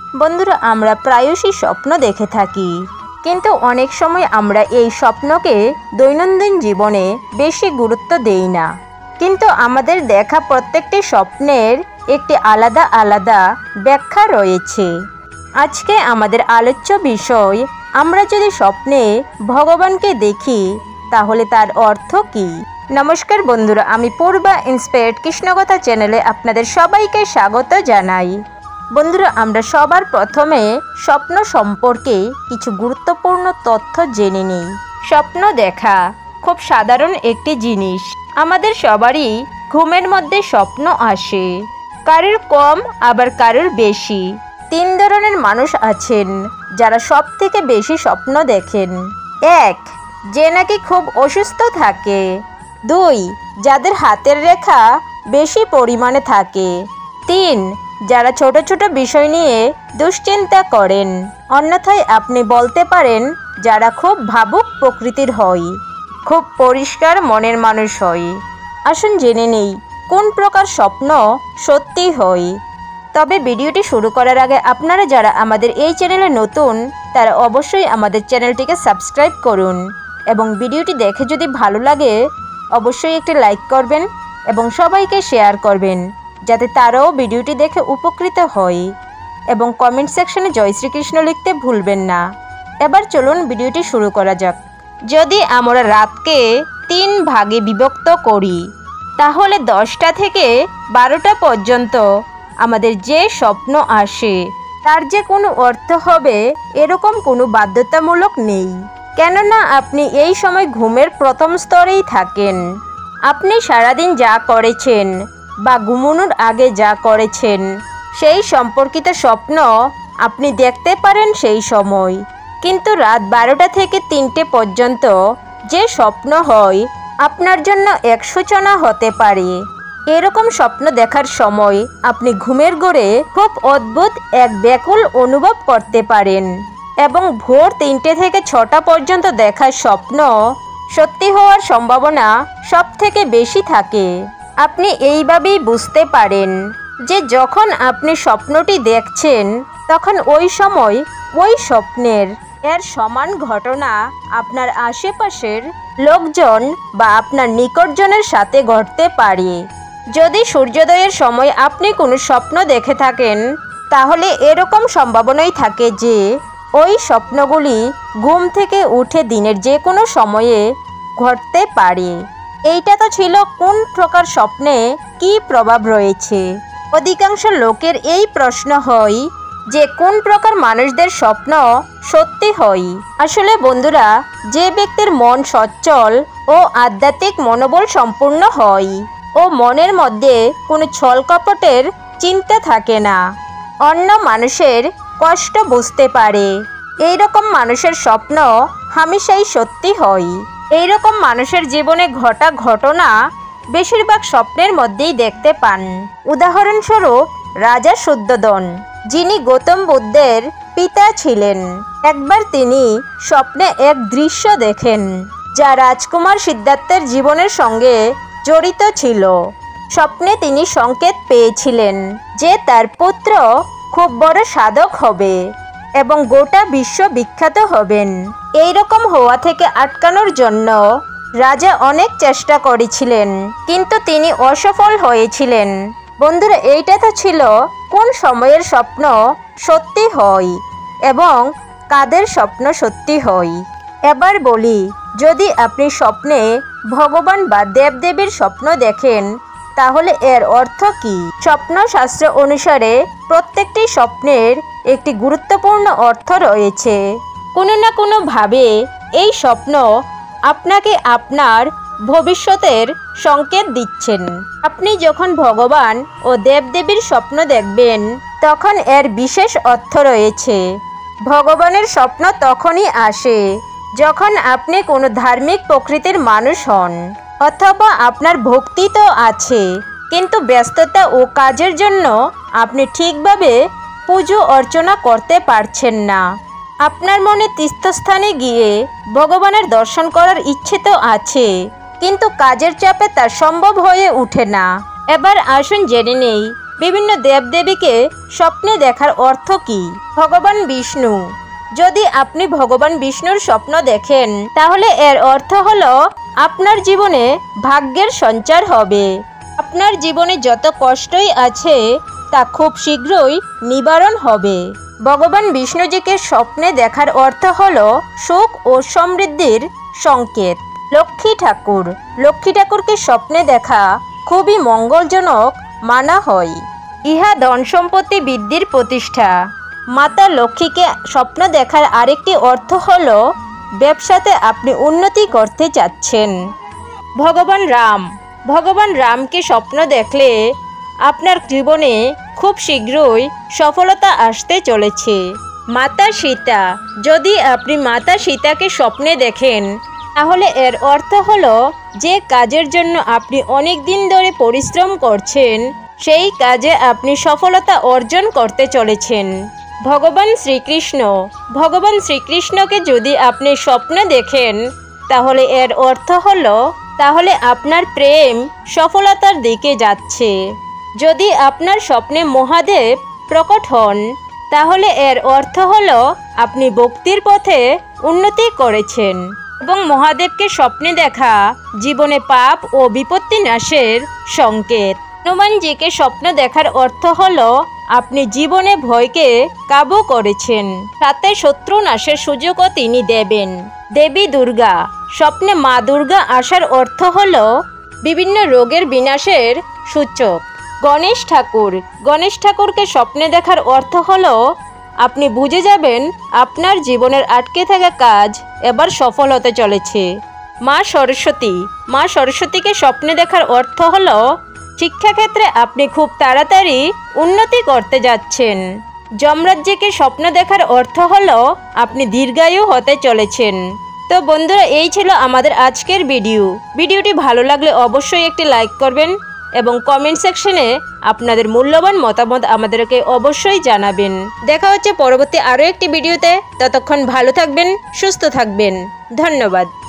বন্ধুরা, আমরা প্রায়শই স্বপ্ন দেখে থাকি, কিন্তু অনেক সময় আমরা এই স্বপ্নকে দৈনন্দিন জীবনে বেশি গুরুত্ব দেই না। কিন্তু আমাদের দেখা প্রত্যেকটি স্বপ্নের একটি আলাদা আলাদা ব্যাখ্যা রয়েছে। আজকে আমাদের আলোচ্য বিষয়, আমরা যদি স্বপ্নে ভগবানকে দেখি তাহলে তার অর্থ কী। নমস্কার বন্ধুরা, আমি পূর্বা ইন্সপায়ার্ড কৃষ্ণকথা চ্যানেলে আপনাদের সবাইকে স্বাগত জানাই। বন্ধুরা, আমরা সবার প্রথমে স্বপ্ন সম্পর্কে কিছু গুরুত্বপূর্ণ তথ্য জেনে নিই। স্বপ্ন দেখা খুব সাধারণ একটি জিনিস। আমাদের সবারই ঘুমের মধ্যে স্বপ্ন আসে, কারোর কম আবার কারোর বেশি। 3 ধরনের মানুষ আছেন যারা সব থেকে বেশি স্বপ্ন দেখেন। 1, যে নাকি খুব অসুস্থ থাকে। 2, যাদের হাতের রেখা বেশি পরিমাণে থাকে। 3, যারা ছোট ছোট বিষয় নিয়ে দুশ্চিন্তা করেন। অন্যথায় আপনি বলতে পারেন যারা খুব ভাবুক প্রকৃতির হয়, খুব পরিষ্কার মনের মানুষ হয়। আসুন জেনে নেই কোন প্রকার স্বপ্ন সত্যি হয়। তবে ভিডিওটি শুরু করার আগে আপনারা যারা আমাদের এই চ্যানেলে নতুন, তারা অবশ্যই আমাদের চ্যানেলটিকে সাবস্ক্রাইব করুন এবং ভিডিওটি দেখে যদি ভালো লাগে অবশ্যই একটি লাইক করবেন এবং সবাইকে শেয়ার করবেন, যাতে তারাও ভিডিওটি দেখে উপকৃত হয়। এবং কমেন্ট সেকশনে জয় শ্রীকৃষ্ণ লিখতে ভুলবেন না। এবার চলুন ভিডিওটি শুরু করা যাক। যদি আমরা রাতকে 3 ভাগে বিভক্ত করি, তাহলে 10টা থেকে 12টা পর্যন্ত আমাদের যে স্বপ্ন আসে তার যে কোনো অর্থ হবে এরকম কোনো বাধ্যতামূলক নেই। কেননা আপনি এই সময় ঘুমের প্রথম স্তরেই থাকেন। আপনি সারাদিন যা করেছেন বা ঘুমানোর আগে যা করেছেন সেই সম্পর্কিত স্বপ্ন আপনি দেখতে পারেন সেই সময়। কিন্তু রাত 12টা থেকে 3টে পর্যন্ত যে স্বপ্ন হয় আপনার জন্য এক সূচনা হতে পারে। এরকম স্বপ্ন দেখার সময় আপনি ঘুমের ঘোরে খুব অদ্ভুত এক ব্যাকুল অনুভব করতে পারেন এবং ভোর 3টে থেকে 6টা পর্যন্ত দেখার স্বপ্ন সত্যি হওয়ার সম্ভাবনা সব থেকে বেশি থাকে। আপনি এইভাবেই বুঝতে পারেন যে যখন আপনি স্বপ্নটি দেখছেন তখন ওই সময় ওই স্বপ্নের এর সমান ঘটনা আপনার আশেপাশের লোকজন বা আপনার নিকটজনের সাথে ঘটতে পারে। যদি সূর্যোদয়ের সময় আপনি কোনো স্বপ্ন দেখে থাকেন তাহলে এরকম সম্ভাবনাই থাকে যে ওই স্বপ্নগুলি ঘুম থেকে উঠে দিনের যে কোনো সময়ে ঘটতে পারে। এইটা তো ছিল কোন প্রকার স্বপ্নে কী প্রভাব রয়েছে। অধিকাংশ লোকের এই প্রশ্ন হয় যে কোন প্রকার মানুষদের স্বপ্ন সত্যি হয়। আসলে বন্ধুরা, যে ব্যক্তির মন সচ্ছল ও আধ্যাত্মিক মনোবল সম্পূর্ণ হয় ও মনের মধ্যে কোনো ছলকপটের চিন্তা থাকে না, অন্য মানুষের কষ্ট বুঝতে পারে, এইরকম মানুষের স্বপ্ন হামেশাই সত্যি হয়। এইরকম মানুষের জীবনে ঘটা ঘটনা বেশিরভাগ স্বপ্নের মধ্যেই দেখতে পান। উদাহরণস্বরূপ রাজা শুদ্ধোধন, যিনি গৌতম বুদ্ধের পিতা ছিলেন। একবার তিনি স্বপ্নে এক দৃশ্য দেখেন যা রাজকুমার সিদ্ধার্থের জীবনের সঙ্গে জড়িত ছিল। স্বপ্নে তিনি সংকেত পেয়েছিলেন যে তার পুত্র খুব বড় সাধক হবে এবং গোটা বিশ্ব বিখ্যাত হবেন। এই রকম হওয়া থেকে আটকানোর জন্য রাজা অনেক চেষ্টা করেছিলেন, কিন্তু তিনি অসফল হয়েছিলেন। বন্ধুরা, এইটা তো ছিল কোন সময়ের স্বপ্ন সত্যি হয় এবং কাদের স্বপ্ন সত্যি হয়। এবার বলি, যদি আপনি স্বপ্নে ভগবান বা দেবদেবীর স্বপ্ন দেখেন তাহলে এর অর্থ কী। স্বপ্নশাস্ত্র অনুসারে প্রত্যেকটি স্বপ্নের একটি গুরুত্বপূর্ণ অর্থ রয়েছে। কোনো না কোনোভাবে এই স্বপ্ন আপনাকে আপনার ভবিষ্যতের সংকেত দিচ্ছেন। আপনি যখন ভগবান ও দেবদেবীর স্বপ্ন দেখবেন তখন এর বিশেষ অর্থ রয়েছে। ভগবানের স্বপ্ন তখনই আসে যখন আপনি কোনো ধার্মিক প্রকৃতির মানুষ হন, অথবা আপনার ভক্তি তো আছে কিন্তু ব্যস্ততা ও কাজের জন্য আপনি ঠিকভাবে পুজো অর্চনা করতে পারছেন না। আপনার মনে তীর্থস্থানে গিয়ে ভগবানের দর্শন করার ইচ্ছে তো আছে, কিন্তু কাজের চাপে তা সম্ভব হয়ে ওঠে না। এবার আসুন জেনে নেই বিভিন্ন দেবদেবীকে স্বপ্নে দেখার অর্থ কী? ভগবান বিষ্ণু। যদি আপনি ভগবান বিষ্ণুর স্বপ্ন দেখেন তাহলে এর অর্থ হলো আপনার জীবনে ভাগ্যের সঞ্চার হবে। আপনার জীবনে যত কষ্টই আছে তা খুব শীঘ্রই নিবারণ হবে। ভগবান বিষ্ণুজিকে স্বপ্নে দেখার অর্থ হলো সুখ ও সমৃদ্ধির সংকেত। লক্ষ্মী ঠাকুর। লক্ষ্মী ঠাকুরকে স্বপ্নে দেখা খুবই মঙ্গলজনক মানা হয়। ইহা ধন সম্পত্তি বৃদ্ধির প্রতিষ্ঠা। মাতা লক্ষ্মীকে স্বপ্ন দেখার আরেকটি অর্থ হল ব্যবসাতে আপনি উন্নতি করতে চাচ্ছেন। ভগবান রাম। ভগবান রামকে স্বপ্ন দেখলে আপনার জীবনে খুব শীঘ্রই সফলতা আসতে চলেছে। মাতা সীতা। যদি আপনি মাতা সীতাকে স্বপ্নে দেখেন তাহলে এর অর্থ হলো যে কাজের জন্য আপনি অনেক দিন ধরে পরিশ্রম করছেন সেই কাজে আপনি সফলতা অর্জন করতে চলেছেন। ভগবান শ্রীকৃষ্ণ। ভগবান শ্রীকৃষ্ণকে যদি আপনি স্বপ্নে দেখেন তাহলে এর অর্থ হলো তাহলে আপনার প্রেম সফলতার দিকে যাচ্ছে। যদি আপনার স্বপ্নে মহাদেব প্রকট হন তাহলে এর অর্থ হলো আপনি ভক্তির পথে উন্নতি করেছেন এবং মহাদেবকে স্বপ্নে দেখা জীবনে পাপ ও বিপত্তি নাশের সংকেত। হনুমানজিকে স্বপ্ন দেখার অর্থ হলো আপনি জীবনে ভয়কে কাবু করেছেন, সাথে শত্রু নাশের সুযোগও তিনি দেবেন। দেবী দুর্গা। স্বপ্নে মা দুর্গা আসার অর্থ হলো বিভিন্ন রোগের বিনাশের সূচক। গণেশ ঠাকুর। গণেশ ঠাকুরকে স্বপ্নে দেখার অর্থ হলো আপনি বুঝে যাবেন আপনার জীবনের আটকে থাকা কাজ এবার সফল হতে চলেছে। মা সরস্বতী। মা সরস্বতীকে স্বপ্নে দেখার অর্থ হলো শিক্ষাক্ষেত্রে আপনি খুব তাড়াতাড়ি উন্নতি করতে যাচ্ছেন। যমরাজ্যকে স্বপ্ন দেখার অর্থ হলো আপনি দীর্ঘায়ু হতে চলেছেন। তো বন্ধুরা, এই ছিল আমাদের আজকের ভিডিওটি ভালো লাগলে অবশ্যই একটি লাইক করবেন এবং কমেন্ট সেকশনে আপনাদের মূল্যবান মতামত আমাদেরকে অবশ্যই জানাবেন। দেখা হচ্ছে পরবর্তী আরও একটি ভিডিওতে। ততক্ষণ ভালো থাকবেন, সুস্থ থাকবেন। ধন্যবাদ।